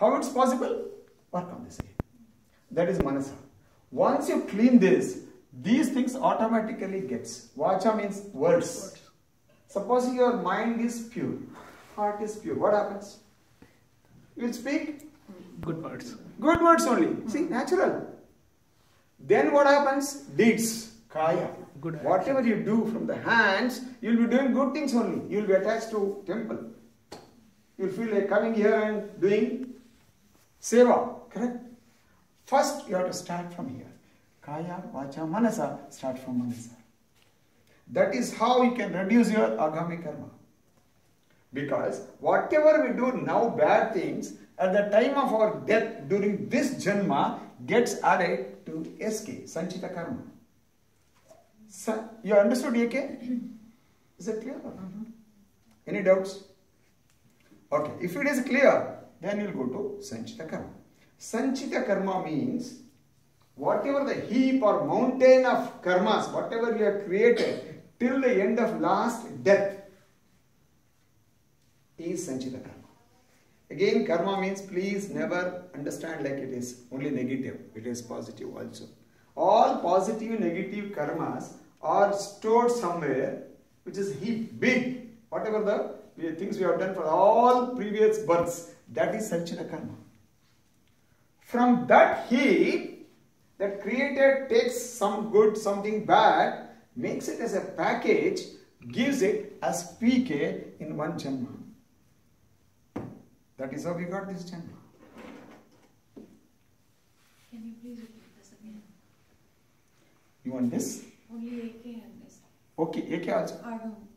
How it's possible? Work on this. That is manasa. Once you clean this, these things automatically gets. Vacha means words. Suppose your mind is pure, heart is pure. What happens? You will speak good words. Good words only. See, natural. Then what happens? Deeds. Kaya. Good actions. Whatever you do from the hands, you will be doing good things only. You will be attached to temple. You will feel like coming here and doing seva. Correct? First, you have to start from here. Kaya, vacha, manasa. Start from manasa. That is how you can reduce your agami karma. Because whatever we do now, bad things, at the time of our death, during this janma, gets added to SK, Sanchita karma. So, you understood AK? Is it clear? Any doubts? Okay, if it is clear, then you will go to Sanchita karma. Sanchita karma means whatever the heap or mountain of karmas, whatever you have created till the end of last death is Sanchita karma. Again, karma means please never understand like it is only negative. It is positive also. All positive, negative karmas are stored somewhere which is heap, big. Whatever the things we have done for all previous births, that is Sanchita karma. From that heap, that creator takes some good, something bad, makes it as a package, gives it as PK in one janma. That is how we got this janma. Can you please repeat this again? You want this? Only AK and this. Okay, AK also. Agam.